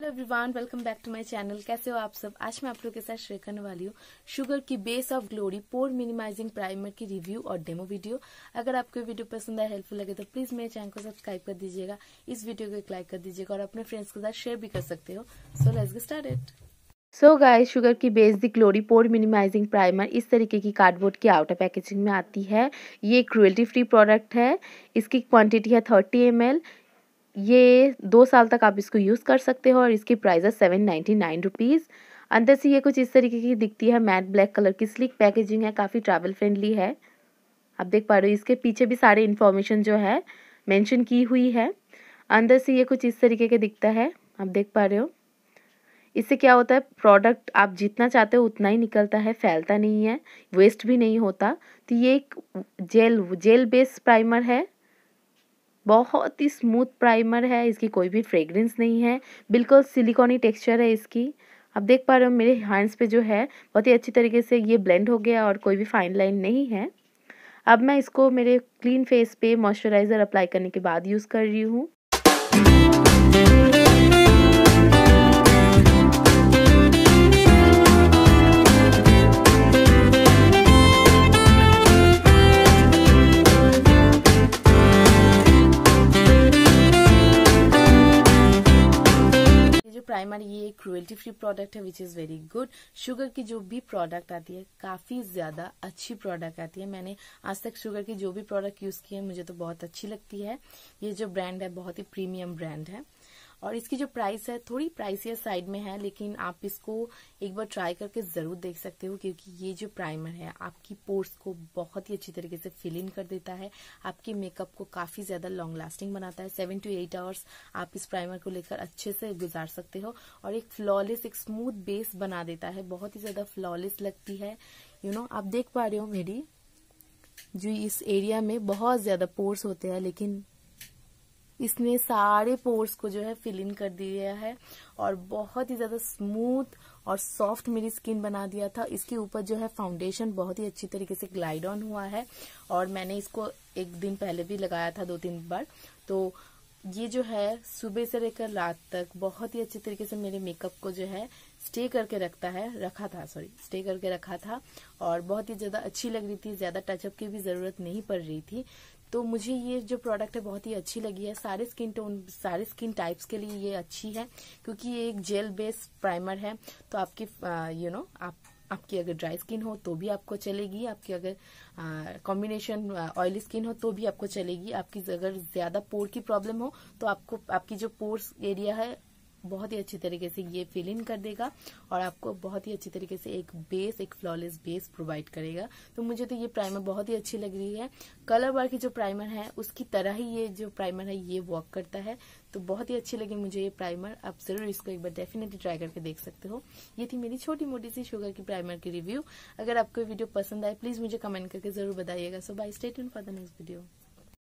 Everyone, welcome back to my channel. कैसे हो आप सब? आज मैं आप लोगों के साथ शेयर करने वाली हूँ शुगर की base of glory pore minimising primer की रिव्यू और डेमो वीडियो। अगर आपको वीडियो पसंद आए, हेल्पफुल लगे तो प्लीज मेरे चैनल को सब्सक्राइब कर दीजिएगा, इस वीडियो को एक लाइक कर दीजिएगा और अपने फ्रेंड्स के साथ शेयर भी कर सकते हो। So let's get started. So guys, Sugar की base the glory pore minimising primer इस तरीके की कार्डबोर्ड की आउटर पैकेजिंग में आती है। ये क्रुएल्टी फ्री प्रोडक्ट है। इसकी क्वांटिटी है 30 ml। ये 2 साल तक आप इसको यूज़ कर सकते हो और इसकी प्राइस है 799 रुपीज़। अंदर से ये कुछ इस तरीके की दिखती है। मैट ब्लैक कलर की स्लिक पैकेजिंग है, काफ़ी ट्रैवल फ्रेंडली है। आप देख पा रहे हो, इसके पीछे भी सारे इन्फॉर्मेशन जो है मेंशन की हुई है। अंदर से ये कुछ इस तरीके के दिखता है, आप देख पा रहे हो। इससे क्या होता है, प्रोडक्ट आप जितना चाहते हो उतना ही निकलता है, फैलता नहीं है, वेस्ट भी नहीं होता। तो ये एक जेल बेस्ड प्राइमर है, बहुत ही स्मूथ प्राइमर है। इसकी कोई भी फ्रेग्रेंस नहीं है, बिल्कुल सिलिकॉनी टेक्सचर है इसकी। आप देख पा रहे हो मेरे हैंड्स पे जो है बहुत ही अच्छी तरीके से ये ब्लेंड हो गया और कोई भी फाइन लाइन नहीं है। अब मैं इसको मेरे क्लीन फेस पे मॉइस्चराइज़र अप्लाई करने के बाद यूज़ कर रही हूँ। प्राइमर ये क्रुएल्टी फ्री प्रोडक्ट है which is very good. Sugar की जो भी प्रोडक्ट आती है काफ़ी ज़्यादा अच्छी प्रोडक्ट आती है। मैंने आज तक शुगर की जो भी प्रोडक्ट यूज़ की है मुझे तो बहुत अच्छी लगती है। ये जो ब्रांड है बहुत ही प्रीमियम ब्रांड है और इसकी जो प्राइस है थोड़ी प्राइसियर साइड में है, लेकिन आप इसको एक बार ट्राई करके ज़रूर देख सकते हो क्योंकि ये जो प्राइमर है आपकी पोर्स को बहुत ही अच्छी तरीके से फिल इन कर देता है। आपके मेकअप को काफ़ी ज़्यादा लॉन्ग लास्टिंग बनाता है। 7 to 8 आवर्स आप इस प्राइमर को लेकर अच्छे से गुजार सकते हो और एक फ्लॉलेस, एक स्मूथ बेस बना देता है। बहुत ही ज़्यादा फ्लॉलेस लगती है। आप देख पा रहे हो मेरी जो इस एरिया में बहुत ज़्यादा पोर्स होते हैं, लेकिन इसने सारे पोर्स को जो है फिल इन कर दिया है और बहुत ही ज्यादा स्मूथ और सॉफ्ट मेरी स्किन बना दिया था। इसके ऊपर जो है फाउंडेशन बहुत ही अच्छी तरीके से ग्लाइड ऑन हुआ है और मैंने इसको एक दिन पहले भी लगाया था 2-3 बार। तो ये जो है सुबह से लेकर रात तक बहुत ही अच्छी तरीके से मेरे मेकअप को जो है स्टे करके रखा था और बहुत ही ज्यादा अच्छी लग रही थी। ज्यादा टचअप की भी जरूरत नहीं पड़ रही थी। तो मुझे ये जो प्रोडक्ट है बहुत ही अच्छी लगी है। सारे स्किन टाइप्स के लिए ये अच्छी है क्योंकि ये एक जेल बेस्ड प्राइमर है। तो आपकी आपकी अगर ड्राई स्किन हो तो भी आपको चलेगी, आपकी अगर कॉम्बिनेशन ऑयली स्किन हो तो भी आपको चलेगी, आपकी अगर ज्यादा पोर की प्रॉब्लम हो तो आपको आपकी जो पोर्स एरिया है बहुत ही अच्छी तरीके से ये फिल इन कर देगा और आपको बहुत ही अच्छी तरीके से एक फ्लॉलेस बेस प्रोवाइड करेगा। तो मुझे तो ये प्राइमर बहुत ही अच्छी लग रही है। कलर बार की जो प्राइमर है उसकी तरह ही ये जो प्राइमर है ये वर्क करता है। तो बहुत ही अच्छी लगी मुझे ये प्राइमर। आप जरूर इसको एक बार डेफिनेटली ट्राई करके देख सकते हो। ये थी मेरी छोटी मोटी सी शुगर की प्राइमर की रिव्यू। अगर आपको वीडियो पसंद आए प्लीज मुझे कमेंट करके जरूर बताइएगा। So bye, stay tuned for the next video.